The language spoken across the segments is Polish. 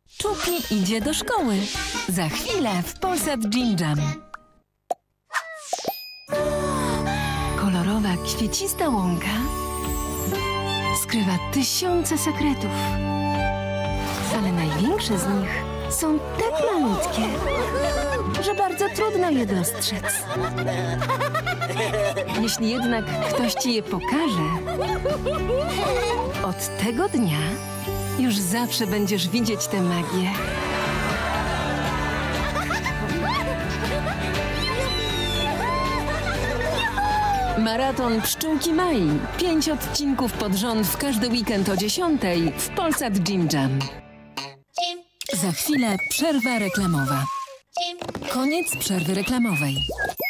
Czupi idzie do szkoły. Za chwilę w Polsat Gym Jam. Kolorowa, kwiecista łąka skrywa tysiące sekretów. Ale największe z nich są tak malutkie, że bardzo trudno je dostrzec. Jeśli jednak ktoś ci je pokaże, od tego dnia już zawsze będziesz widzieć tę magię. Maraton Pszczółki Mai. 5 odcinków pod rząd w każdy weekend o 10 w Polsat Gym Jam. Za chwilę przerwa reklamowa. Koniec przerwy reklamowej.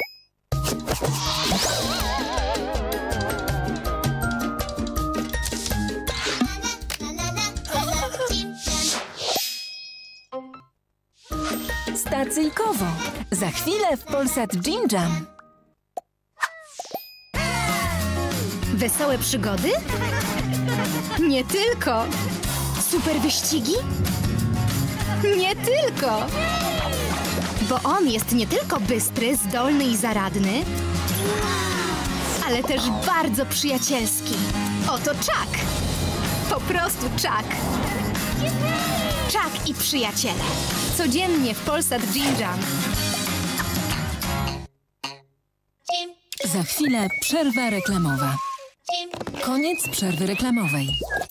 Stacyjkowo. Za chwilę w Polsat Gym Jam. Wesołe przygody? Nie tylko. Super wyścigi? Nie tylko. Bo on jest nie tylko bystry, zdolny i zaradny, ale też bardzo przyjacielski. Oto Chuck. Po prostu Chuck. Chuck i przyjaciele. Codziennie w Polsat Gym Jam. Za chwilę przerwa reklamowa. Koniec przerwy reklamowej.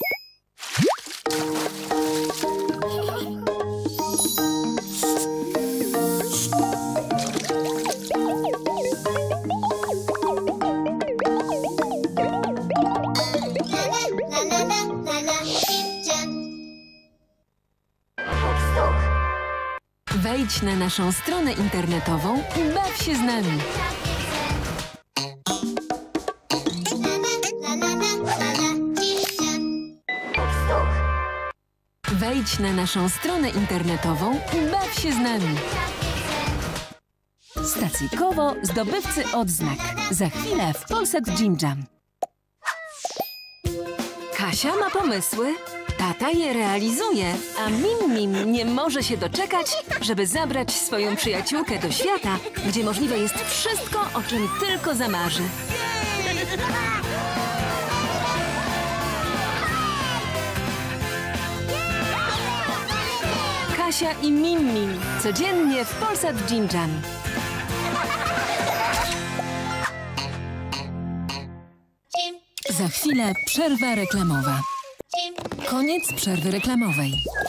Wejdź na naszą stronę internetową i baw się z nami. Wejdź na naszą stronę internetową i baw się z nami. Stacyjkowo zdobywcy odznak. Za chwilę w Polsat Gym Jam. Kasia ma pomysły, tata je realizuje, a Mim nie może się doczekać, żeby zabrać swoją przyjaciółkę do świata, gdzie możliwe jest wszystko, o czym tylko zamarzy. Kasia i Mim codziennie w Polsat Gym Jam. Za chwilę przerwa reklamowa. Koniec przerwy reklamowej.